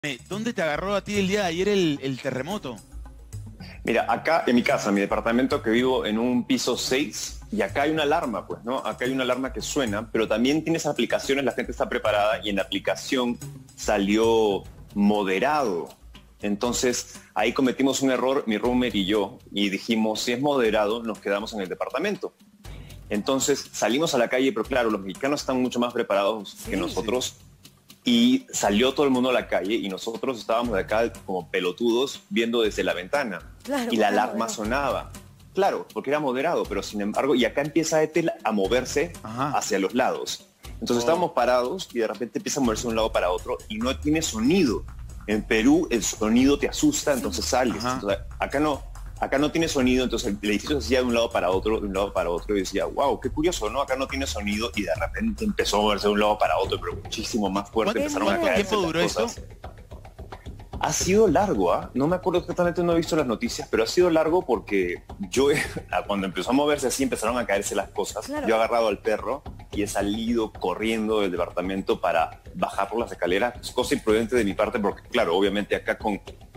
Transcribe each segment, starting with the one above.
¿Dónde te agarró a ti el día de ayer el terremoto? Mira, acá en mi casa, en mi departamento, que vivo en un piso 6, y acá hay una alarma, pues, ¿no? Acá hay una alarma que suena, pero también tienes aplicaciones, la gente está preparada, y en la aplicación salió moderado. Entonces, ahí cometimos un error, mi roommate y yo, y dijimos, si es moderado, nos quedamos en el departamento. Entonces, salimos a la calle, pero claro, los mexicanos están mucho más preparados que nosotros. Sí. Y salió todo el mundo a la calle y nosotros estábamos de acá como pelotudos viendo desde la ventana. Claro, y la alarma sonaba. Claro, porque era moderado, pero sin embargo, y acá empieza Ethel a moverse hacia los lados. Entonces estábamos parados y de repente empieza a moverse de un lado para otro y no tiene sonido. En Perú el sonido te asusta, entonces sales. Entonces, acá no tiene sonido, entonces el edificio se hacía de un lado para otro, de un lado para otro, y decía, wow, qué curioso, ¿no? Acá no tiene sonido, y de repente empezó a moverse de un lado para otro, pero muchísimo más fuerte. Empezaron a caerse. ¿Qué tiempo duró esto? Ha sido largo, ¿ah? No me acuerdo exactamente, no he visto las noticias, pero ha sido largo porque yo, cuando empezó a moverse así, empezaron a caerse las cosas. Claro. Yo he agarrado al perro y he salido corriendo del departamento para bajar por las escaleras. Es cosa imprudente de mi parte porque, claro, obviamente acá con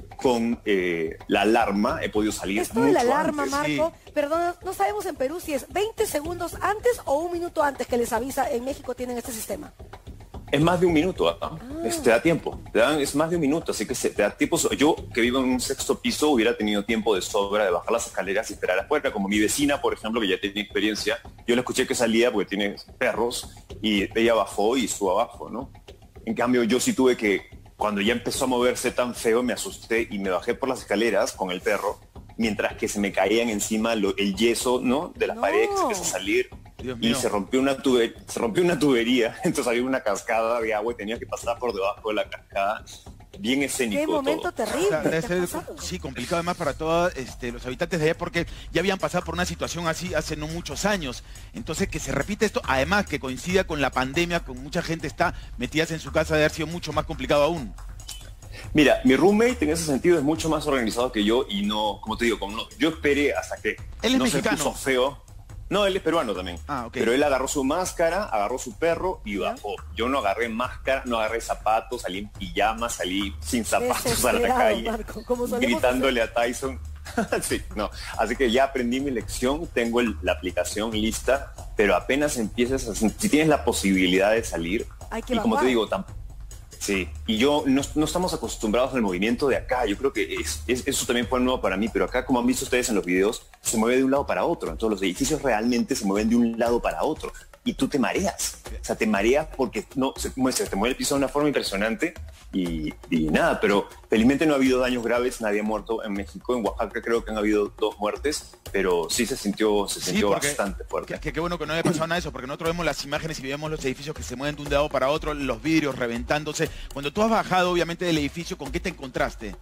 la alarma he podido salir esto de la alarma, antes. Marco, sí. Perdón, no sabemos en Perú si es 20 segundos antes o un minuto antes que les avisa. En México tienen este sistema. Es más de un minuto, te da tiempo, es más de un minuto, así que te da tiempo. Yo, que vivo en un 6º piso, hubiera tenido tiempo de sobra de bajar las escaleras y esperar afuera, como mi vecina, por ejemplo, que ya tenía experiencia. Yo le escuché que salía porque tiene perros y ella bajó y estuvo abajo, ¿no? En cambio, yo sí tuve que, cuando ya empezó a moverse tan feo, me asusté y me bajé por las escaleras con el perro, mientras que se me caían encima el yeso, ¿no? De las paredes, que se empezó a salir. Y se rompió una tubería, entonces había una cascada de agua y tenía que pasar por debajo de la cascada. Bien escénico. Qué momento todo. terrible. Debe ser, sí, complicado además para todos los habitantes de allá, porque ya habían pasado por una situación así hace no muchos años. Entonces, que se repite esto, además que coincida con la pandemia, con mucha gente está metida en su casa, debe haber sido mucho más complicado aún. Mira, mi roommate en ese sentido es mucho más organizado que yo y no, como te digo, yo esperé hasta que él es mexicano. Se puso feo. No, él es peruano también. Okay. Pero él agarró su máscara, agarró su perro y bajó. Yo no agarré máscara, no agarré zapatos, salí en pijama, salí sin zapatos a la calle, Marco, gritándole a Tyson. Sí, no. Así que ya aprendí mi lección, tengo la aplicación lista, pero apenas empiezas, si tienes la posibilidad de salir, y como te digo, sí, y yo no estamos acostumbrados al movimiento de acá. Yo creo que eso también fue nuevo para mí, pero acá, como han visto ustedes en los videos, se mueve de un lado para otro. Entonces los edificios realmente se mueven de un lado para otro y tú te mareas. O sea, te mareas porque se te mueve el piso de una forma impresionante y nada, pero felizmente no ha habido daños graves, nadie ha muerto en México. En Oaxaca creo que han habido 2 muertes, pero sí se sintió bastante fuerte. Qué bueno que no haya pasado nada de eso, porque nosotros vemos las imágenes y vemos los edificios que se mueven de un lado para otro, los vidrios reventándose. Cuando tú has bajado, obviamente, del edificio, ¿con qué te encontraste?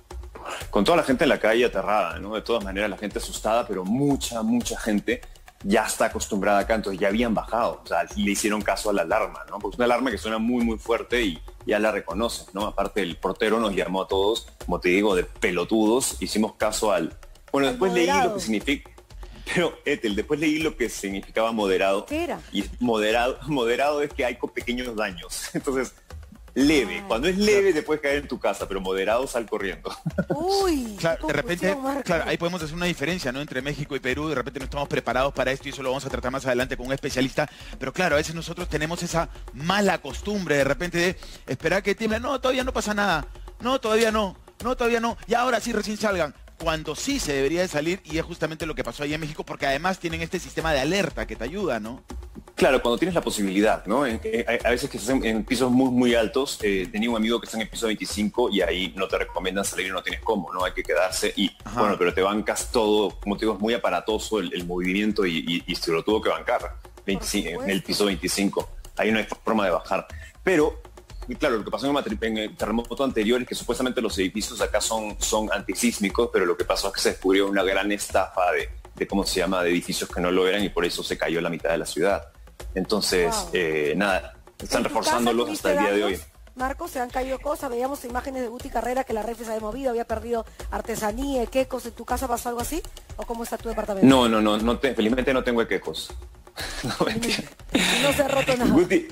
Con toda la gente en la calle aterrada, ¿no? De todas maneras, la gente asustada, pero mucha gente ya está acostumbrada acá, entonces ya habían bajado, o sea, le hicieron caso a la alarma, ¿no? Porque es una alarma que suena muy fuerte y ya la reconocen, ¿no? Aparte, el portero nos llamó a todos, como te digo, de pelotudos, hicimos caso Bueno, después leí lo que significa, pero Ethel, después leí lo que significaba moderado. ¿Qué era? Y moderado es que hay con pequeños daños, entonces... Leve, cuando es leve te puedes caer en tu casa, pero moderado sal corriendo. Uy, claro, de repente, claro, ahí podemos hacer una diferencia, ¿no? Entre México y Perú, de repente no estamos preparados para esto y eso lo vamos a tratar más adelante con un especialista, pero claro, a veces nosotros tenemos esa mala costumbre de repente de esperar que tiemble, no, todavía no pasa nada, no, todavía no, y ahora sí recién salgan. Cuando sí se debería de salir, y es justamente lo que pasó allá en México, porque además tienen este sistema de alerta que te ayuda, ¿no? Claro, cuando tienes la posibilidad, ¿no? A veces que estás en pisos muy altos, tenía un amigo que está en el piso 25 y ahí no te recomiendan salir y no tienes cómo, ¿no? Hay que quedarse y, bueno, pero te bancas todo, como te digo, es muy aparatoso el movimiento y se lo tuvo que bancar en el piso 25. Ahí no hay forma de bajar. Pero, claro, lo que pasó en el terremoto anterior es que supuestamente los edificios acá son antisísmicos, pero lo que pasó es que se descubrió una gran estafa de ¿cómo se llama?, de edificios que no lo eran y por eso se cayó la mitad de la ciudad. Entonces, nada, están reforzándolos hasta el día de hoy. Marco, se han caído cosas, veíamos imágenes de Guti Carrera que la refri se había movido, había perdido artesanía, quecos. ¿En tu casa pasó algo así? ¿O cómo está tu departamento? No, felizmente no tengo quecos. No, mentira. No se ha roto nada.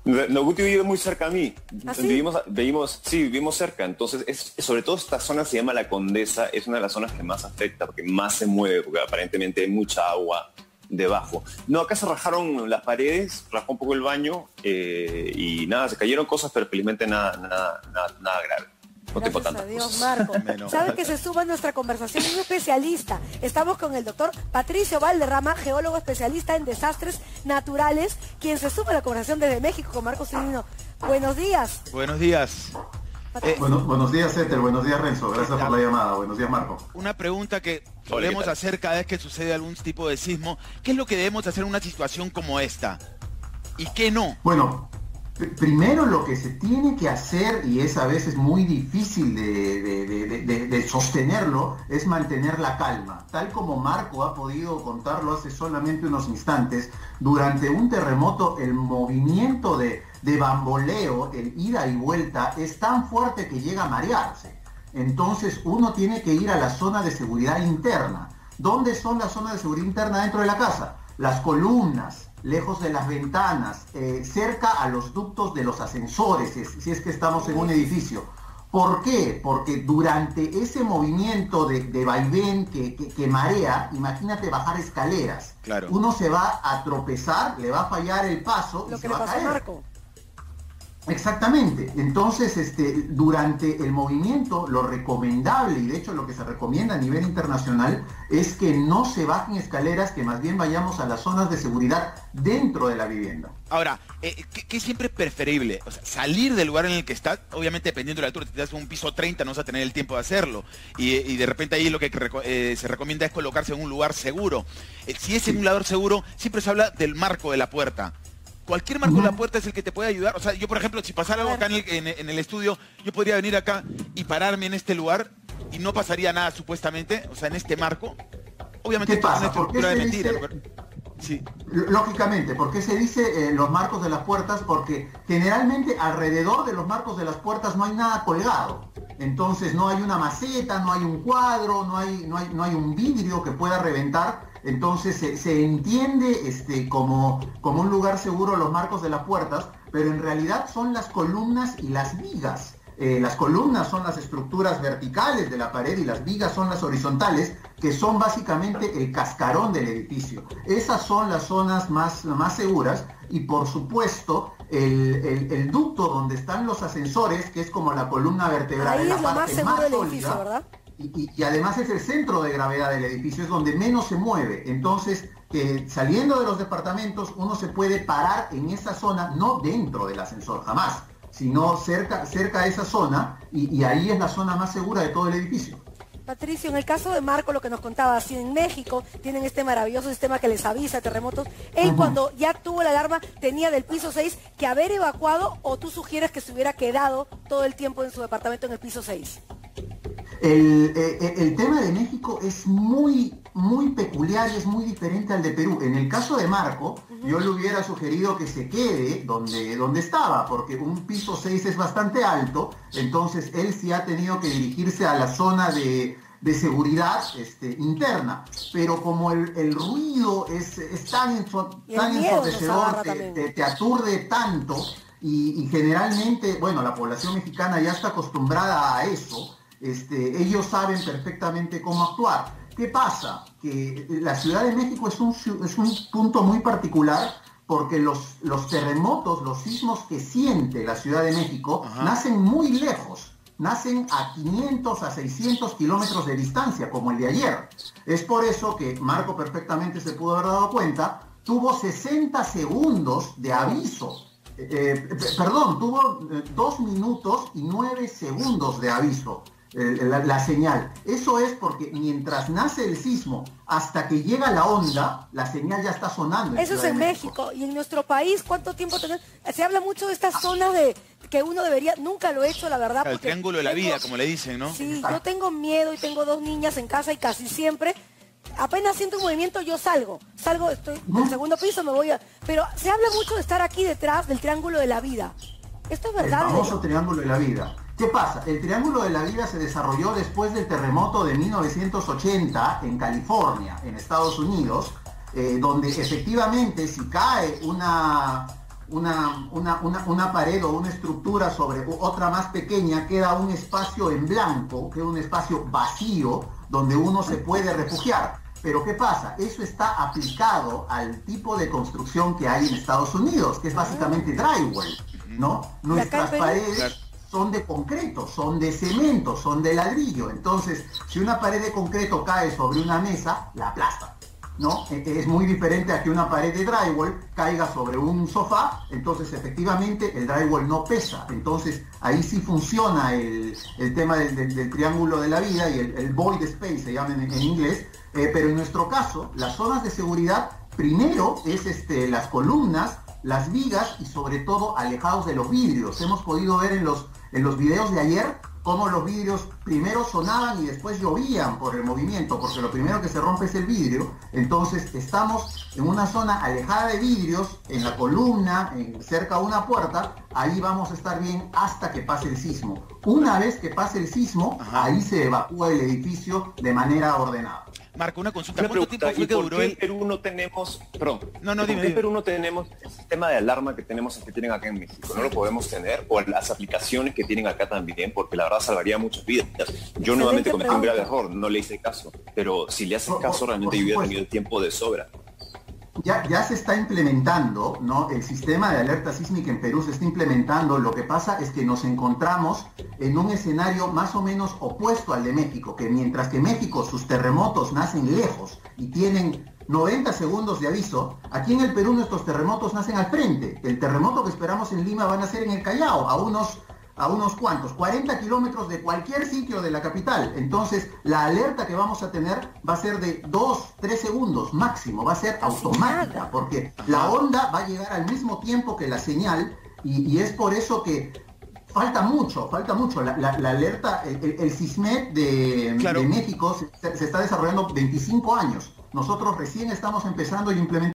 No, Guti vive muy cerca a mí. ¿Ah, sí? Vivimos cerca. Entonces, sobre todo esta zona se llama La Condesa, es una de las zonas que más afecta, porque más se mueve, porque aparentemente hay mucha agua debajo. No, acá se rajaron las paredes, rajó un poco el baño y nada, se cayeron cosas, pero felizmente nada grave. No tengo Gracias tantas a Dios, cosas. Marco. ¿Sabe que se suma a nuestra conversación un especialista? Estamos con el doctor Patricio Valderrama, geólogo especialista en desastres naturales, quien se suma a la conversación desde México con Marco Cimino. Buenos días. Buenos días. Buenos días, Ethel. Buenos días, Renzo. Gracias por la llamada. Buenos días, Marco. Una pregunta que solemos hacer cada vez que sucede algún tipo de sismo. ¿Qué es lo que debemos hacer en una situación como esta? ¿Y qué no? Bueno, primero lo que se tiene que hacer, y es a veces muy difícil de sostenerlo, es mantener la calma. Tal como Marco ha podido contarlo hace solamente unos instantes, durante un terremoto el movimiento de bamboleo, el ida y vuelta, es tan fuerte que llega a marearse. Entonces uno tiene que ir a la zona de seguridad interna. ¿Dónde son las zonas de seguridad interna dentro de la casa? Las columnas, lejos de las ventanas, cerca a los ductos de los ascensores, si es que estamos en un edificio. ¿Por qué? Porque durante ese movimiento de vaivén que marea, imagínate bajar escaleras. Claro. Uno se va a tropezar, le va a fallar el paso Lo y que se le va a pasó a caer. Marco. Exactamente. Entonces, durante el movimiento, lo recomendable, y de hecho lo que se recomienda a nivel internacional, es que no se bajen escaleras, que más bien vayamos a las zonas de seguridad dentro de la vivienda. Ahora, ¿qué siempre es preferible? O sea, salir del lugar en el que estás, obviamente dependiendo de la altura, si estás en un piso 30 no vas a tener el tiempo de hacerlo. Y de repente ahí lo que se recomienda es colocarse en un lugar seguro. Si es en un lugar seguro, siempre se habla del marco de la puerta. Cualquier marco de la puerta es el que te puede ayudar. O sea, yo por ejemplo, si pasara algo acá en el estudio, yo podría venir acá y pararme en este lugar y no pasaría nada supuestamente, o sea, en este marco. Obviamente ¿Qué esto es pasa? una estructura de mentira. Dice... Sí. Lógicamente, ¿por qué se dice los marcos de las puertas? Porque generalmente alrededor de los marcos de las puertas no hay nada colgado. Entonces no hay una maceta, no hay un cuadro, no hay un vidrio que pueda reventar. Entonces se entiende como un lugar seguro los marcos de las puertas, pero en realidad son las columnas y las vigas. Las columnas son las estructuras verticales de la pared y las vigas son las horizontales, que son básicamente el cascarón del edificio. Esas son las zonas más seguras y por supuesto el ducto donde están los ascensores, que es como la columna vertebral, Ahí es es la lo más parte seguro más del sólida, edificio, ¿verdad? y además es el centro de gravedad del edificio, es donde menos se mueve. Entonces, saliendo de los departamentos, uno se puede parar en esa zona, no dentro del ascensor, jamás, sino cerca a esa zona, y ahí es la zona más segura de todo el edificio. Patricio, en el caso de Marco, lo que nos contaba, si en México tienen este maravilloso sistema que les avisa de terremotos, él cuando ya tuvo la alarma tenía del piso 6 que haber evacuado, o tú sugieres que se hubiera quedado todo el tiempo en su departamento en el piso 6. El tema de México es muy peculiar y es muy diferente al de Perú. En el caso de Marco, yo le hubiera sugerido que se quede donde estaba, porque un piso 6 es bastante alto, entonces él sí ha tenido que dirigirse a la zona de seguridad interna. Pero como el ruido es tan ensordecedor, te aturde tanto, y generalmente, bueno, la población mexicana ya está acostumbrada a eso. Ellos saben perfectamente cómo actuar. ¿Qué pasa? Que la Ciudad de México es un punto muy particular porque los terremotos, los sismos que siente la Ciudad de México nacen muy lejos, nacen a 500 a 600 kilómetros de distancia, como el de ayer. Es por eso que Marco perfectamente se pudo haber dado cuenta, tuvo 60 segundos de aviso. Tuvo 2 minutos y 9 segundos de aviso. La señal. Eso es porque mientras nace el sismo hasta que llega la onda, la señal ya está sonando. Eso es en México. Y en nuestro país, ¿cuánto tiempo tenemos? Se habla mucho de estas zonas de que uno debería, nunca lo he hecho, la verdad. El triángulo de la vida, como le dicen, ¿no? Sí, yo tengo miedo y tengo 2 niñas en casa y casi siempre, apenas siento un movimiento, yo salgo, estoy del segundo piso, me voy a... Pero se habla mucho de estar aquí detrás del triángulo de la vida. ¿Esto es verdad? El famoso triángulo de la vida. ¿Qué pasa? El Triángulo de la Vida se desarrolló después del terremoto de 1980 en California, en Estados Unidos, donde efectivamente si cae una una pared o una estructura sobre otra más pequeña, queda un espacio en blanco, queda un espacio vacío donde uno se puede refugiar. Pero ¿qué pasa? Eso está aplicado al tipo de construcción que hay en Estados Unidos, que es básicamente drywall, ¿no? Nuestras paredes son de concreto, son de cemento, son de ladrillo. Entonces, si una pared de concreto cae sobre una mesa, la aplasta, ¿no? Es muy diferente a que una pared de drywall caiga sobre un sofá. Entonces, efectivamente, el drywall no pesa. Entonces, ahí sí funciona el tema del triángulo de la vida y el void space, se llama en inglés. Pero en nuestro caso, las zonas de seguridad, primero es las columnas, las vigas y sobre todo alejados de los vidrios. Hemos podido ver en los videos de ayer cómo los vidrios primero sonaban y después llovían por el movimiento, porque lo primero que se rompe es el vidrio. Entonces estamos en una zona alejada de vidrios, en la columna, cerca de una puerta. Ahí vamos a estar bien hasta que pase el sismo. Una vez que pase el sismo, ahí se evacúa el edificio de manera ordenada. Marco, una consulta. ¿Cuánto tiempo fue que duró en Perú no tenemos, perdón, dime. En Perú no tenemos el sistema de alarma que tienen acá en México? No lo podemos tener, o las aplicaciones que tienen acá también, porque la verdad salvaría muchas vidas. Yo nuevamente cometí un grave error, no le hice caso, pero si le haces caso realmente yo hubiera tenido el tiempo de sobra. Ya se está implementando, ¿no? El sistema de alerta sísmica en Perú se está implementando. Lo que pasa es que nos encontramos en un escenario más o menos opuesto al de México, que mientras que México sus terremotos nacen lejos y tienen 90 segundos de aviso, aquí en el Perú nuestros terremotos nacen al frente. El terremoto que esperamos en Lima va a nacer en el Callao, a unos cuantos, 40 kilómetros de cualquier sitio de la capital. Entonces, la alerta que vamos a tener va a ser de 2-3 segundos máximo, va a ser automática, porque la onda va a llegar al mismo tiempo que la señal, y es por eso que falta mucho. La alerta, el SISMED de México se está desarrollando 25 años. Nosotros recién estamos empezando y implementando.